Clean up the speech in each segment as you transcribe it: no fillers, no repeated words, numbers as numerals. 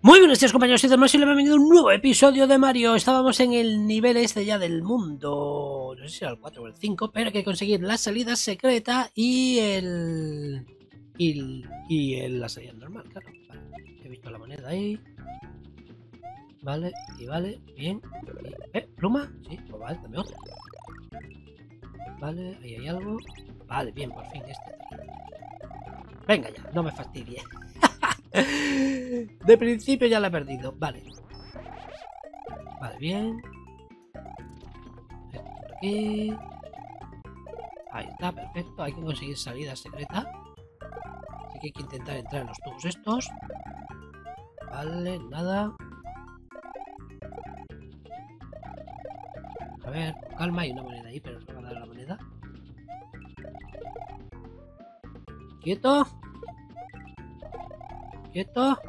Muy buenos días, compañeros y demás, y bienvenido a un nuevo episodio de Mario. Estábamos en el nivel este ya del mundo, no sé si era el 4 o el 5, pero hay que conseguir la salida secreta y la salida normal, claro. Vale, he visto la moneda ahí. Vale, y vale, bien. ¿Pluma? Sí, pues vale, dame otra. Vale, ahí hay algo. Vale, bien, por fin este. Venga ya, no me fastidie. De principio ya la he perdido. Vale. Vale, bien. Esto por aquí. Ahí está, perfecto. Hay que conseguir salida secreta. Así que hay que intentar entrar en los tubos estos. Vale, nada. A ver, con calma, hay una moneda ahí, pero os va a dar la moneda. Quieto. Quieto.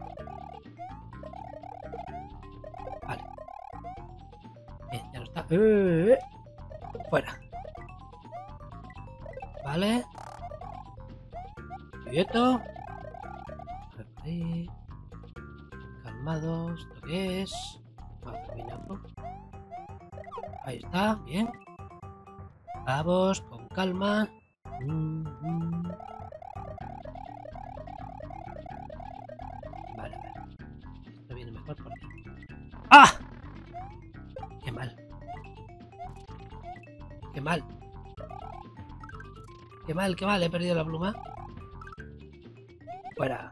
Vale. Bien, ya no está. Fuera. Vale. Quieto. Ahí. Calmados. ¿Esto qué es? Vamos a terminarlo. Ahí está, bien. Vamos, con calma. Vale, vale. Esto viene mejor por aquí. ¡Ah! ¡Qué mal! ¡Qué mal! ¡Qué mal, qué mal! He perdido la pluma. Fuera.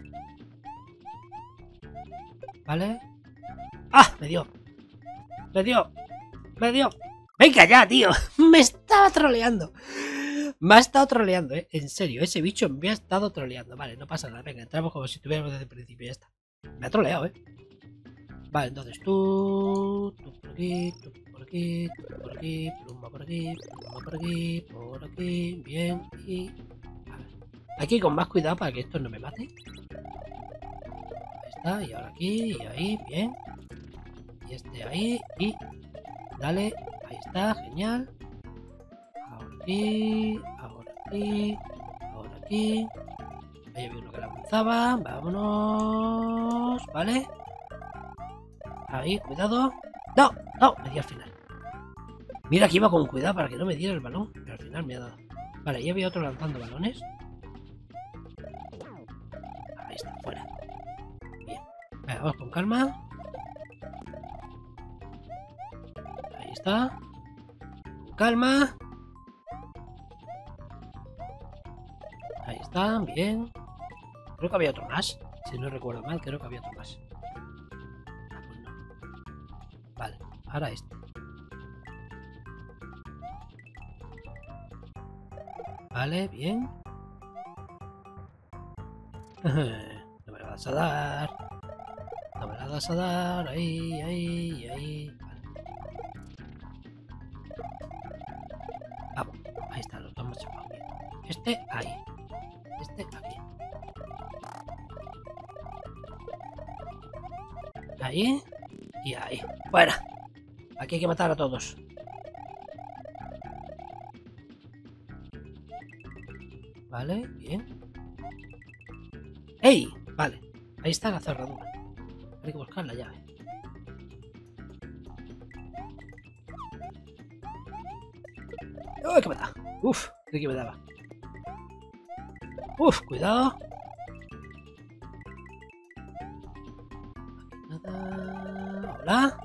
Vale. ¡Ah! Me dio. Me dio. Me dio. ¡Venga ya, tío! Me estaba troleando. Me ha estado troleando, en serio, ese bicho me ha estado troleando. Vale, no pasa nada, venga, entramos como si estuviéramos desde el principio, ya está. Me ha troleado, Vale, entonces tú por aquí, tú por aquí, tú por aquí, pluma por aquí, pluma por aquí, bien, y... A ver, hay que ir con más cuidado para que esto no me mate. Ahí está, y ahora aquí, y ahí, bien. Y este ahí, y... Dale, ahí está, genial. Ahora aquí, ahora aquí, ahora aquí. Ahí había uno que la avanzaba. Vámonos. Vale. Ahí, cuidado. ¡No! ¡No! Me di al final. Mira que iba con cuidado para que no me diera el balón. Pero al final me ha dado. Vale, ahí había otro lanzando balones. Ahí está, fuera. Bien. Venga, vamos con calma. Ahí está. Con calma. Ahí está, bien. Creo que había otro más. Si no recuerdo mal, creo que había otro más. Ah, pues no. Vale, ahora este. Vale, bien. No me la vas a dar. No me la vas a dar. Ahí, ahí, ahí. Vale. Vamos. Ahí está, los dos machacados. Este ahí. Este aquí. Ahí. Y ahí. Fuera. Aquí hay que matar a todos. Vale, bien. ¡Ey! Vale. Ahí está la cerradura. Hay que buscar la llave. ¡Uy, que me da! Uf, creí que me daba. Uf, cuidado. Nada. Hola.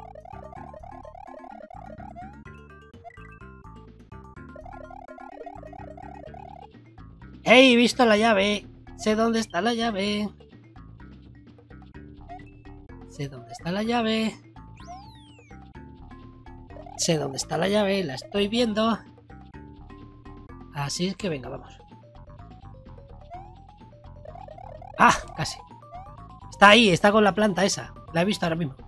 ¡Hey! He visto la llave. Sé dónde está la llave. Sé dónde está la llave. Sé dónde está la llave. La estoy viendo. Así es que venga, vamos. ¡Ah! Casi. Está ahí, está con la planta esa. La he visto ahora mismo.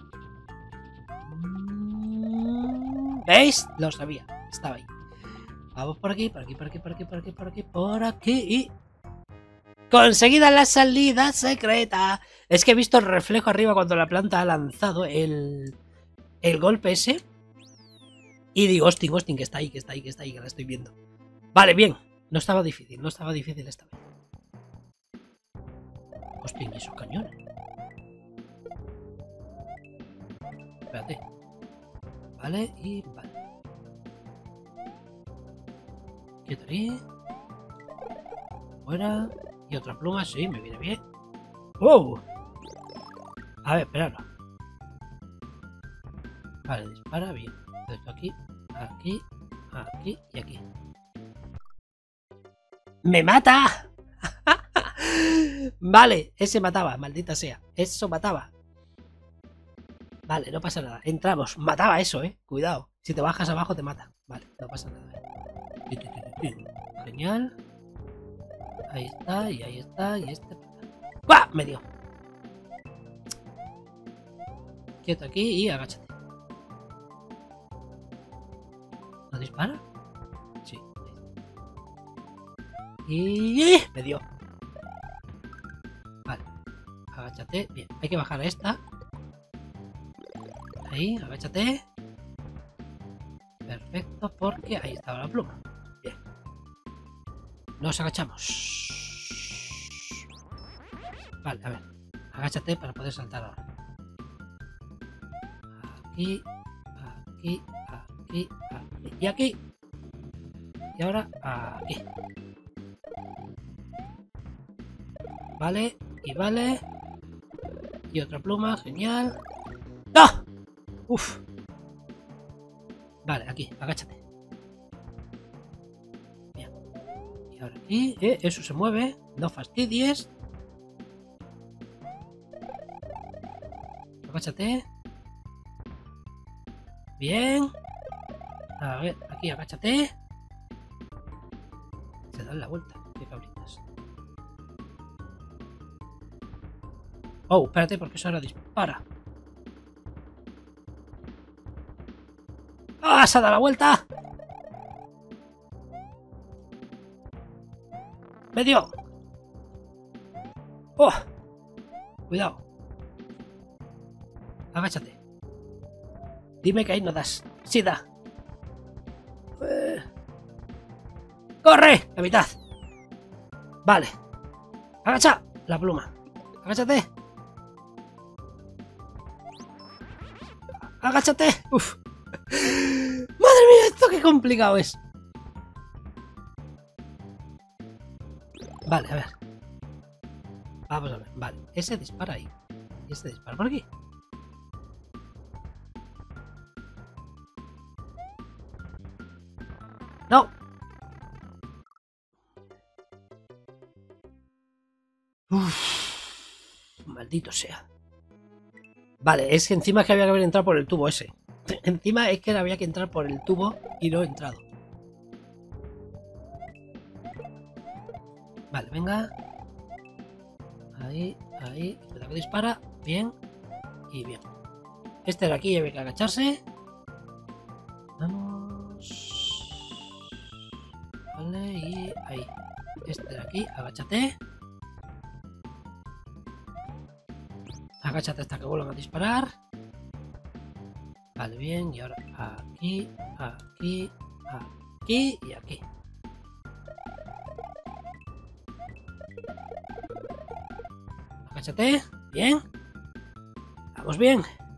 ¿Veis? Lo sabía. Estaba ahí. Vamos por aquí, por aquí, por aquí, por aquí, por aquí, por aquí, por aquí y... ¡Conseguida la salida secreta! Es que he visto el reflejo arriba cuando la planta ha lanzado el golpe ese. Y digo, hosting, que está ahí, que está ahí, que está ahí, que la estoy viendo. Vale, bien. No estaba difícil esta vez. Hosting, ¿y esos cañones? espérate. Vale, y vale. Quieto ahí. Fuera. Y otra pluma, sí, me viene bien. ¡Wow! A ver, esperadlo. Vale, dispara bien. Esto aquí, aquí, aquí y aquí. ¡Me mata! Vale, ese mataba, maldita sea. Eso mataba. Vale, no pasa nada. Entramos. Mataba eso, Cuidado. Si te bajas abajo te mata. Vale, no pasa nada. Genial. Ahí está, y ahí está, y este. ¡Bah! Me dio. Quieto aquí y agáchate. ¿No dispara? Sí. Y me dio. Vale. Agáchate. Bien, hay que bajar a esta. Ahí, agáchate. Perfecto, porque ahí estaba la pluma. Bien. Nos agachamos. Vale, a ver. Agáchate para poder saltar ahora. Aquí, aquí, aquí, aquí y aquí. Y ahora aquí. Vale, y vale. Y otra pluma, genial. ¡Ah! Uf. Vale, aquí, agáchate. Bien. Y ahora aquí, eso se mueve. No fastidies. Agáchate. Bien. A ver, aquí, agáchate. Se dan la vuelta. Qué cabritas. Oh, espérate, porque eso ahora dispara. ¡Ah! ¡Se ha dado la vuelta! ¡Me dio! ¡Oh! Cuidado. Agáchate. Dime que ahí no das. Sí da. ¡Corre! La mitad. Vale. Agacha la pluma. Agáchate. Agáchate. Uf. Madre mía, esto qué complicado es. Vale, a ver. Vamos a ver. Vale, ese dispara ahí. Y este dispara por aquí. No. Uf. Maldito sea. Vale, es que encima que había que haber entrado por el tubo ese. Encima es que había que entrar por el tubo y no he entrado. Vale, venga. Ahí, ahí. Cuidado que dispara. Bien. Y bien. Este de aquí había que agacharse. Vamos. Vale, y ahí. Este de aquí, agáchate. Agáchate hasta que vuelvan a disparar. Vale, bien. Y ahora aquí, aquí, aquí y aquí. Agáchate. Bien. Vamos bien.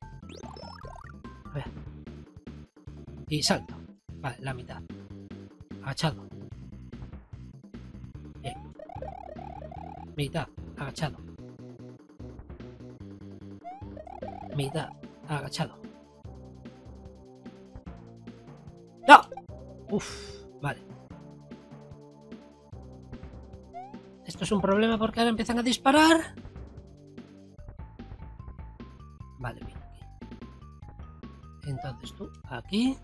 A ver. Y salto. Vale, la mitad. Agachado. Bien. Mitad. Agachado. Mitad. Agachado. ¡No! Uf, vale. Esto es un problema porque ahora empiezan a disparar. Vale, bien, aquí. Entonces tú, aquí.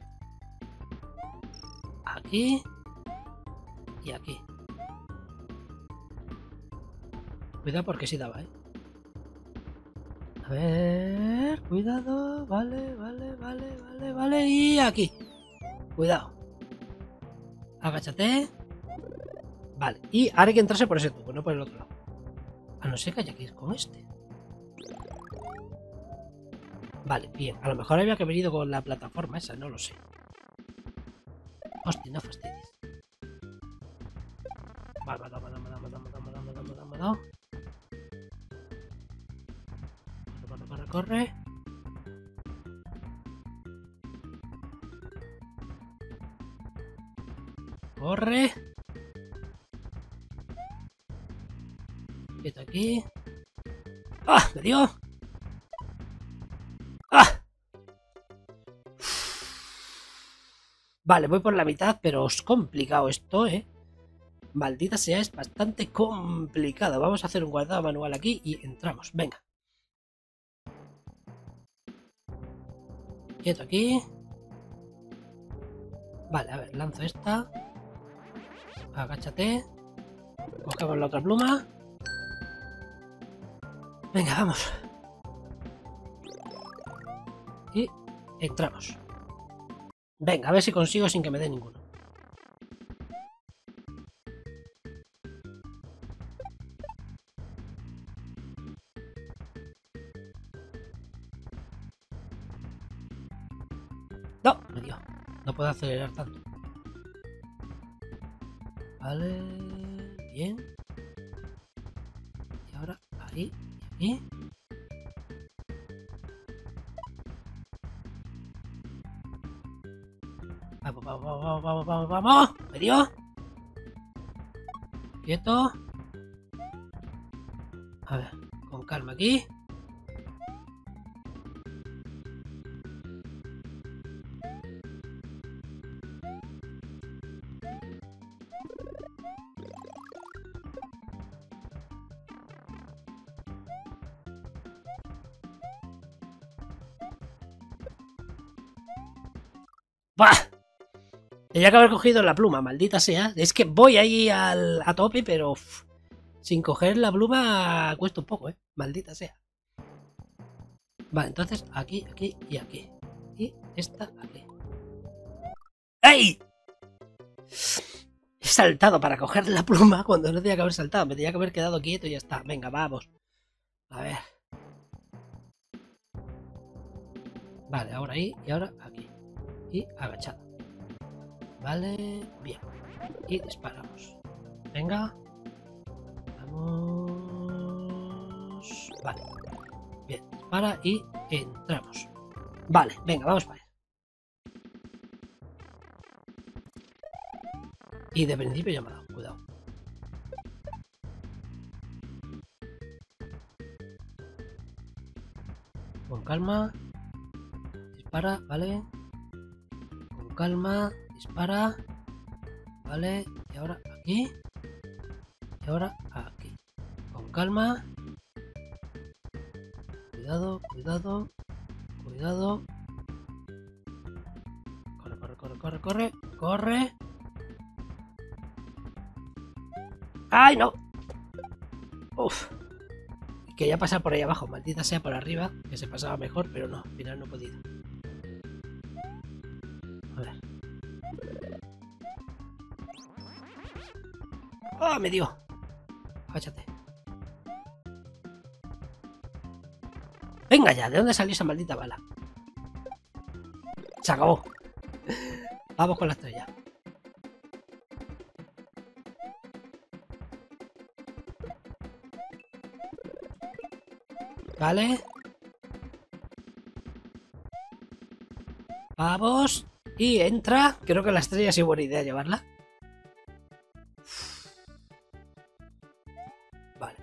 Aquí. Y aquí. Cuidado porque sí daba, A ver, cuidado. Vale, vale, vale, vale, vale. Y aquí. Cuidado. Agáchate. Vale, y ahora hay que entrarse por ese tubo, no por el otro lado. A no ser que haya que ir con este. Vale, bien. A lo mejor había que haber ido con la plataforma esa, no lo sé. Hostia, no fastidies. Vale, vale. Corre. corre. Quieto aquí. ¡Ah! ¡Me dio! ¡Ah! Vale, voy por la mitad, pero es complicado esto, ¿eh? Maldita sea, es bastante complicado. Vamos a hacer un guardado manual aquí y entramos. Venga. Quieto aquí. Vale, a ver, lanzo esta. Agáchate. Cogemos la otra pluma. Venga, vamos. Y entramos. Venga, a ver si consigo sin que me dé ninguno. No, me dio. No puedo acelerar tanto. Vale, bien. Y ahora ahí y aquí. Vamos, vamos, vamos, vamos, vamos, vamos. Me dio. Quieto. A ver, con calma aquí. ¡Bah! Tenía que haber cogido la pluma, maldita sea. Es que voy ahí a tope, pero sin coger la pluma cuesta un poco, maldita sea. Vale, entonces aquí, aquí y aquí. Y esta aquí. ¡Ey! He saltado para coger la pluma cuando no tenía que haber saltado. Me tenía que haber quedado quieto y ya está. Venga, vamos. A ver. Vale, ahora ahí y ahora aquí. Y agachado. Vale, bien. Y disparamos. Venga. Vamos. Vale. Bien, dispara y entramos. Vale, venga, vamos para allá. Y de principio ya me ha dado, cuidado. Con calma. Dispara, vale. Con calma, dispara. Vale, y ahora aquí. Y ahora aquí. Con calma. Cuidado, cuidado. Cuidado. Corre, corre, corre, corre, corre. Corre. ¡Ay, no! Uf. Quería pasar por ahí abajo, maldita sea por arriba, que se pasaba mejor, pero no, al final no he podido. A ver. ¡Oh, me dio! Agáchate. Venga ya, ¿de dónde salió esa maldita bala? Se acabó. Vamos con la estrella. Vale. Vamos. Y entra. Creo que la estrella ha sido buena idea llevarla. Vale.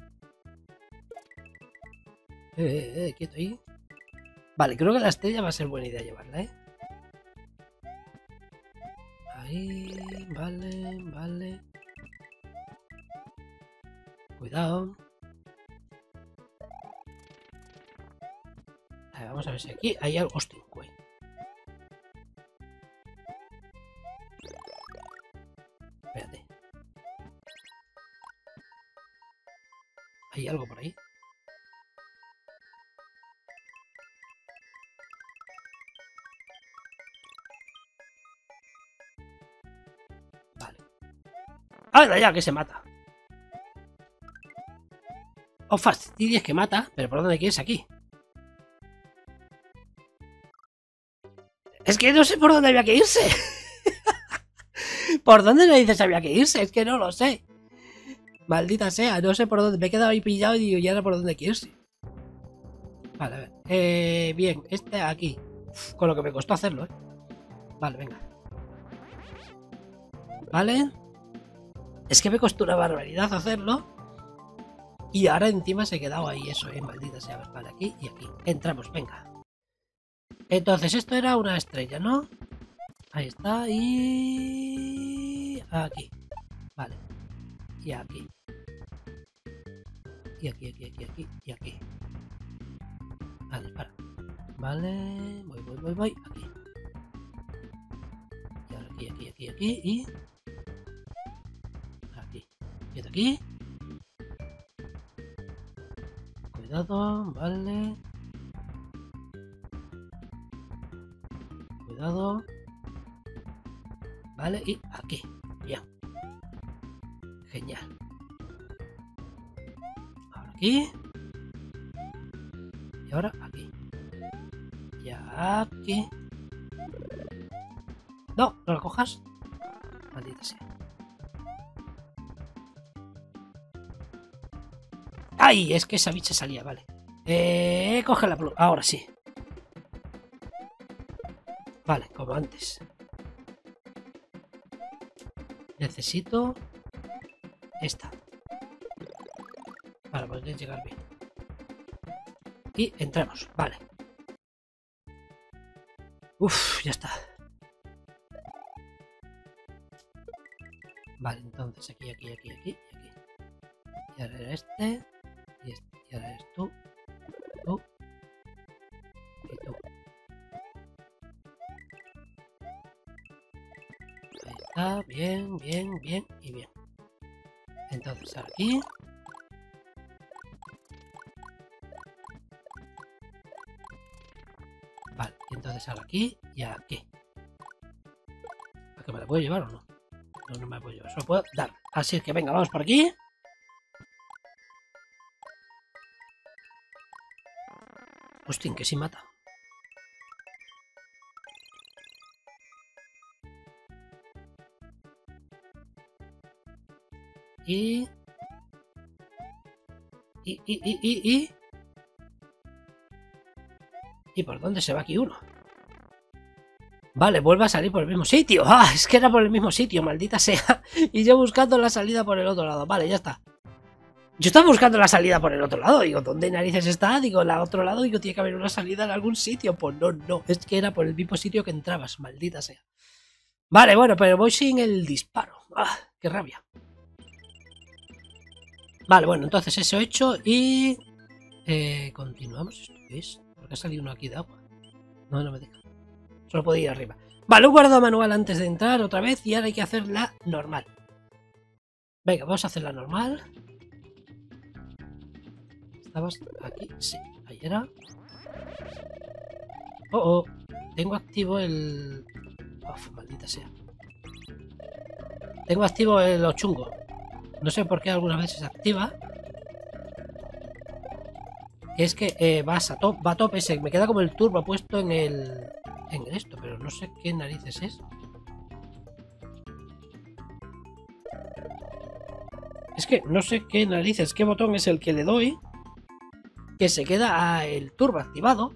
Quieto ahí. Vale, creo que la estrella va a ser buena idea llevarla, Ahí. Vale, vale. Cuidado. A ver, vamos a ver si aquí hay algo. Hostia, güey. Espérate. ¿Hay algo por ahí? Vale. ¡Anda ya! Que se mata. Oh, fastidies que mata. ¿Pero por dónde quieres aquí? Es que no sé por dónde había que irse. ¿Por dónde le dices había que irse? Es que no lo sé. Maldita sea, no sé por dónde. Me he quedado ahí pillado y digo, ya no por dónde hay que irse. Vale, a ver. Bien, este aquí. Uf, con lo que me costó hacerlo, Vale, venga. ¿Vale? Es que me costó una barbaridad hacerlo. Y ahora encima se ha quedado ahí eso, maldita sea. Vale, aquí y aquí. Entramos, venga. Entonces esto era una estrella, ¿no? Ahí está. Y... aquí. Vale. Y aquí. Y aquí, aquí. Y aquí. Vale, para. Vale. Voy. Aquí. Y ahora aquí. Y... aquí. Y aquí. Cuidado, vale. Cuidado. Vale, y aquí. Bien. Genial. Ahora aquí. Y ahora aquí. Y aquí. No, no la cojas. Maldita sea. ¡Ay! Es que esa bicha salía, vale. Coge la pluma. Ahora sí. Vale, como antes. Necesito esta para poder llegar bien. Y entramos, vale. Uf, ya está. Vale, entonces aquí. Y aquí. Y ahora era este. Y este. Y ahora eres tú. Tú. Y tú. Ahí está. Bien. Y bien. Entonces aquí. Vale, y entonces ahora aquí y aquí. ¿A que me la puedo llevar o no? No, no me la puedo llevar, solo puedo dar. Así que venga, vamos por aquí. Hostia, que sí mata. Y por dónde se va aquí uno. Vale, vuelve a salir por el mismo sitio. Ah, es que era por el mismo sitio, maldita sea. Y yo buscando la salida por el otro lado. Vale, ya está. Yo estaba buscando la salida por el otro lado. Digo, ¿dónde narices está? Digo, al otro lado. Digo, tiene que haber una salida en algún sitio. Pues no. Es que era por el mismo sitio que entrabas, maldita sea. Vale, bueno, pero voy sin el disparo. Ah, qué rabia. Vale, bueno, entonces eso hecho y... continuamos. ¿Esto qué es? ¿Por qué ha salido uno aquí de agua? No me deja. Solo puedo ir arriba. Vale, un guardado manual antes de entrar otra vez y ahora hay que hacer la normal. Venga, vamos a hacer la normal. ¿Estabas aquí? Sí, ahí era. Oh, tengo activo el... Uf, maldita sea. Tengo activo el chungo. No sé por qué algunas veces se activa. Es que va a tope, me queda como el turbo puesto en el... en esto, pero no sé qué narices es. Es que no sé qué narices, qué botón es el que le doy. Que se queda el turbo activado.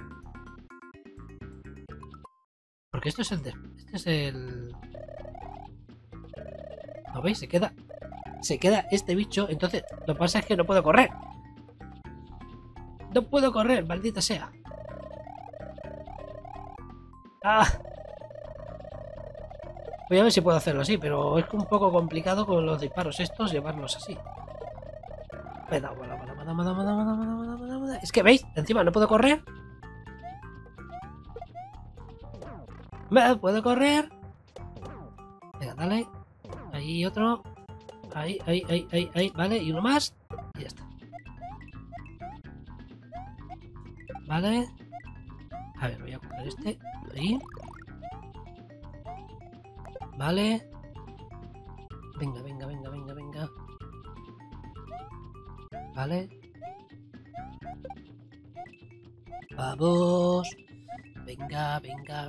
Porque esto es el... este es el... ¿Lo veis? Se queda este bicho. Entonces, lo que pasa es que no puedo correr. No puedo correr, maldita sea. ¡Ah! Voy a ver si puedo hacerlo así, pero es un poco complicado con los disparos estos llevarlos así. Es que, ¿veis? Encima no puedo correr. ¿Puedo correr? Venga, dale. Ahí otro. Ahí. Vale, y uno más. Y ya está. Vale. A ver, voy a coger este. Ahí. Vale. Venga. Vale. Vamos. Venga.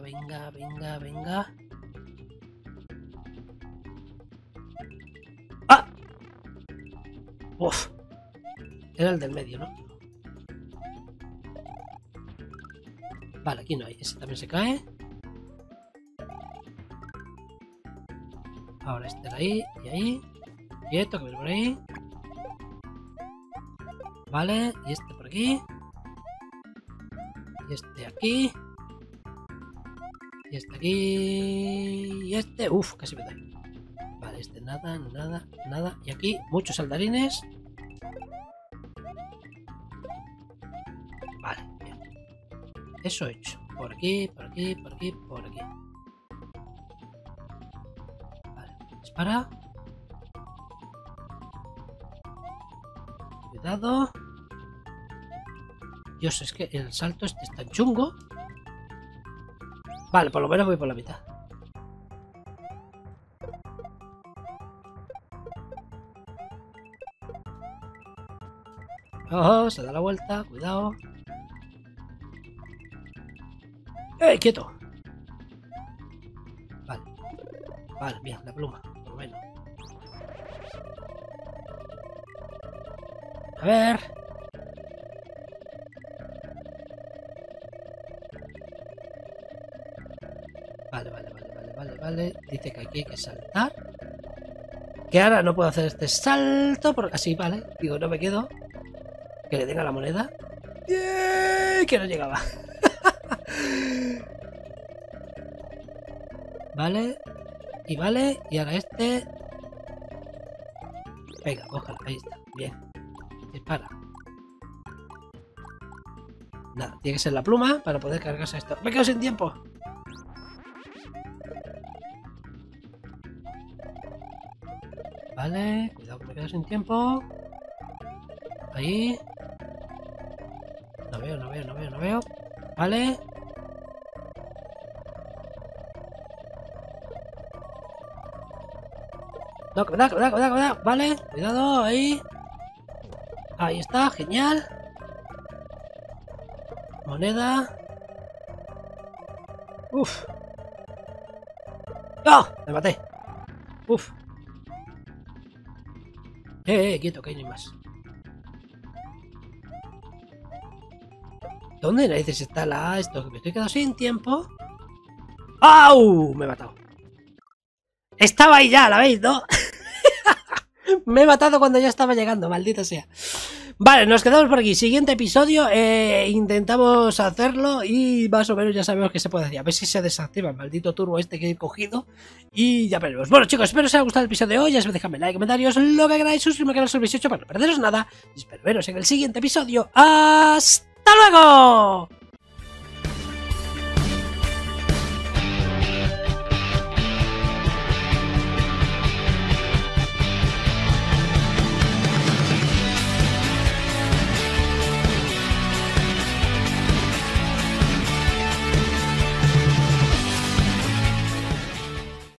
¡Ah! Uf. Era el del medio, ¿no? Vale, aquí no hay. Ese también se cae. Ahora este de ahí y ahí. Quieto, que viene por ahí. Vale, y este por aquí. Y este aquí. Y este aquí. Y este. Uf, casi me da. Vale, este nada, nada, nada. Y aquí muchos saltarines. Vale, bien. Eso hecho. Por aquí, por aquí, por aquí, por aquí. Vale, dispara. Cuidado. Dios, es que el salto este es tan chungo. Vale, por lo menos voy por la mitad. Oh, se da la vuelta, cuidado. ¡Quieto! Vale. Vale, bien, la pluma, por lo menos. A ver. Vale. Dice que aquí hay que saltar. Que ahora no puedo hacer este salto porque así, vale. Digo, no me quedo. Que le den a la moneda. Que no llegaba. Vale. Y vale. Y ahora este. Venga, cójalo. Ahí está. Bien. Dispara. Nada, tiene que ser la pluma para poder cargarse esto. Me quedo sin tiempo. Vale, cuidado que me quedo sin tiempo. Ahí. No veo. Vale. No, cuidado. Vale, cuidado, ahí. Ahí está, genial. Moneda. Uf. ¡Oh! Me maté. Uf. Quieto, que hay más. ¿Dónde narices está la esto? Que me estoy quedando sin tiempo. ¡Au! Me he matado. Estaba ahí ya, ¿la veis, no? Me he matado cuando ya estaba llegando, maldita sea. Vale, nos quedamos por aquí. Siguiente episodio, intentamos hacerlo y más o menos ya sabemos que se puede hacer. A ver si se desactiva el maldito turbo este que he cogido y ya veremos. Bueno, chicos, espero que os haya gustado el episodio de hoy. Ya sabéis, dejadme like, comentarios, lo que queráis, suscribirme al canal sobre 18 para no perderos nada. Y espero veros en el siguiente episodio. ¡Hasta luego!